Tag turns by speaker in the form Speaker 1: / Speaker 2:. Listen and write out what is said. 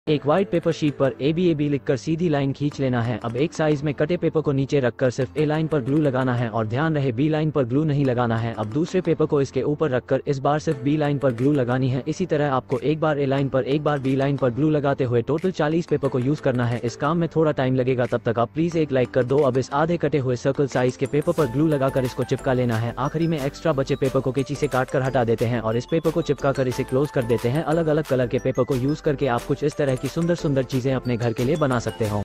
Speaker 1: एक white paper sheet पर ABAB लिखकर सीधी लाइन खींच लेना है। अब एक साइज में कटे पेपर को नीचे रखकर सिर्फ A लाइन पर ग्लू लगाना है और ध्यान रहे B लाइन पर ग्लू नहीं लगाना है। अब दूसरे पेपर को इसके ऊपर रखकर इस बार सिर्फ B लाइन पर ग्लू लगानी है। इसी तरह आपको एक बार A लाइन पर एक बार B लाइन पर ग्लू लगाते हुए टोटल 40 पेपर को यूज करना है। इस काम में थोड़ा टाइम लगेगा, तब तक आप प्लीज एक लाइक कर दो। अब इस आधे कटे हुए सर्कल साइज के पेपर पर ग्लू लगाकर इसको चिपका लेना है। आखिरी में एक्स्ट्रा बचे पेपर को कैंची से काट कर हटा देते हैं और इस पेपर को चिपका कर इसे क्लोज कर देते हैं। अलग अलग कलर के पेपर को यूज करके आप कुछ इस तरह की सुंदर सुंदर चीजें अपने घर के लिए बना सकते हो।